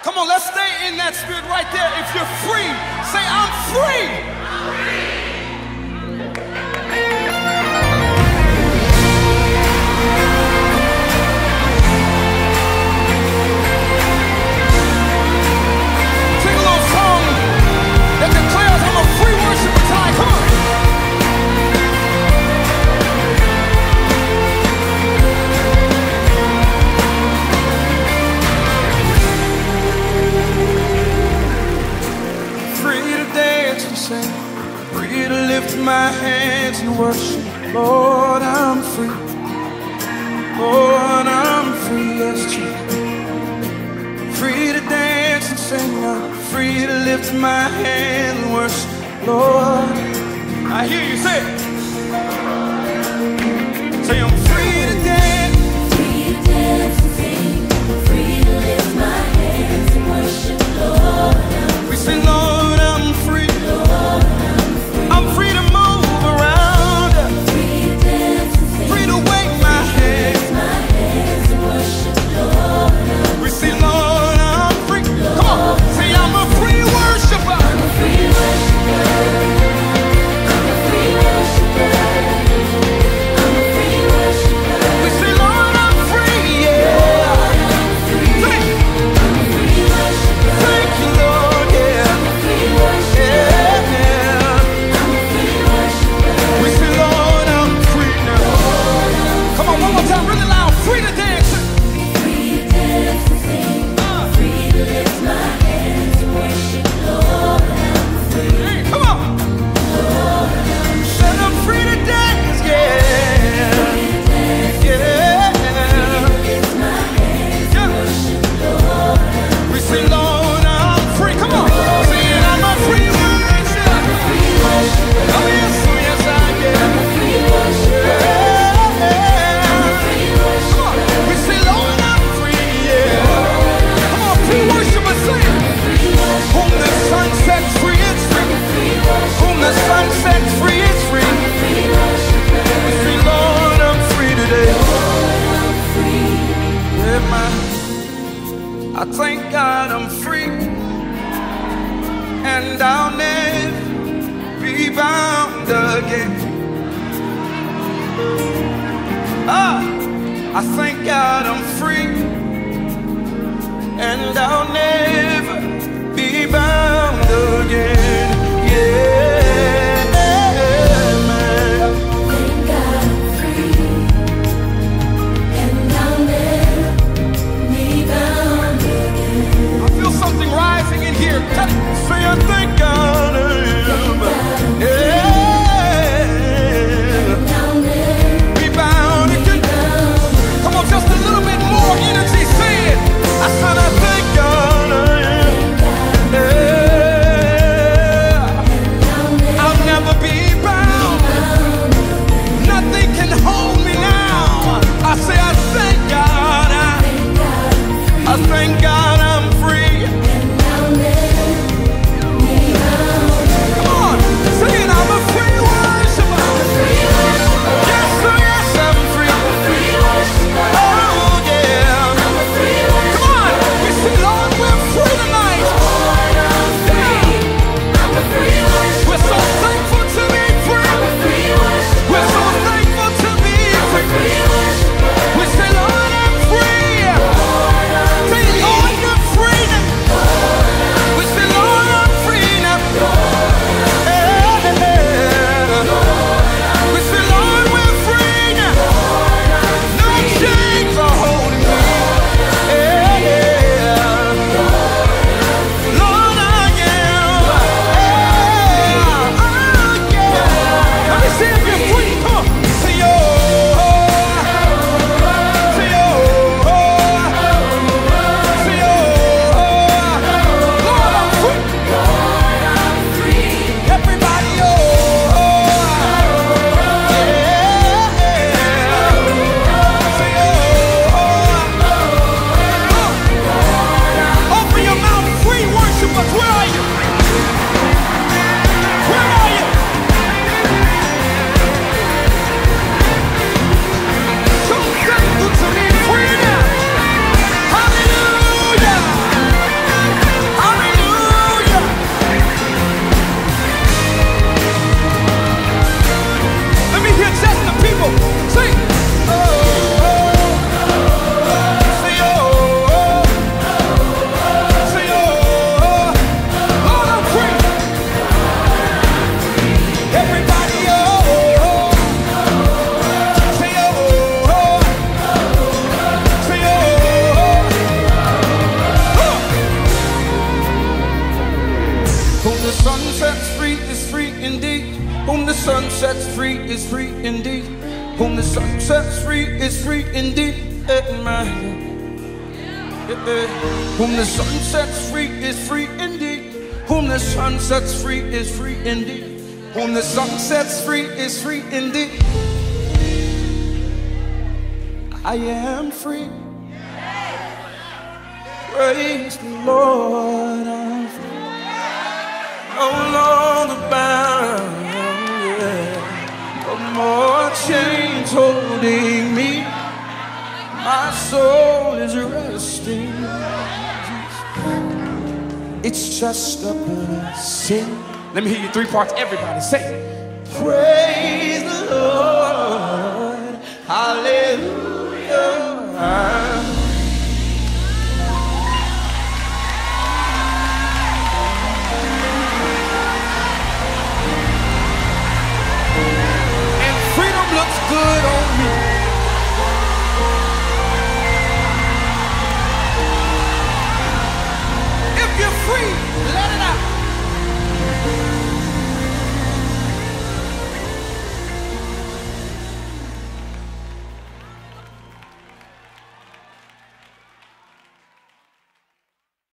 Come on, let's stay in that spirit right there. If you're free, say, I'm free. Sing a little song that declares I'm a free worshiper tonight. Come on. 'Free to dance and sing, free to lift my hands and worship. Lord, I'm free. Lord, I'm free, yes, Jesus. Free to dance and sing, I'm free to lift my hands and worship. Lord, I hear you say it. Say, I'm free to dance. Free to dance and sing, free to lift my hands and worship. Lord, we say, Lord, I'm free. Lord, I'm free to move around. free to dance and sing, Free to wave my hands. my hands and worship. Lord, We say, Lord, I'm free. Come on, say, I'm a free worshiper. I'm a free worshiper. I'm a free worshiper. I'm a free worshiper. We say, Lord, I'm free, yeah. I'm free. Thank I'm a free worshiper. you, Lord, yeah. I'm a free worshiper. Yeah. I'm a free worshiper. We say, Lord, I'm free now. Come on, one more time, really loud. Free to dance. Free to dance and sing, free to lift my hands and worship. Lord, I'm free. Hey, come on. Said I'm free to dance, yeah. Yeah. Lift my hands and worship. We say, Lord, I'm free. Come on. Saying I'm a free worshiper. Free worshiper. Oh, yes, I am. Free worshiper. Free Come on. We say, Lord, I'm free, yeah. Come on, free worshiper, sing. Whom the sun sets free is free. Whom the sun sets free is free. free worshiper. We say, Lord, I'm free today. I'm free. Yeah, man. I thank God I'm free. And I'll never be bound again. Ah, I thank God I'm free. And I'll never be bound again. Yeah, man. Thank God I'm free, and I'll never be bound again. I feel something rising in here. Say I thank God I am. Yeah. And I'll never Be bound again. be bound. Come on, just a little bit more energy. Say it. I said I thank God. Son sets free is free indeed. Whom the Son sets free is free indeed. Amen. Whom the Son sets free is free indeed. Whom the Son sets free is free indeed. Whom the Son sets free is free indeed. I am free. Praise the Lord, I'm free. No longer bound, yeah. No more chains holding me. My soul is resting. It's just a blessing. Let me hear you 3 parts. Everybody say, praise the Lord. Hallelujah.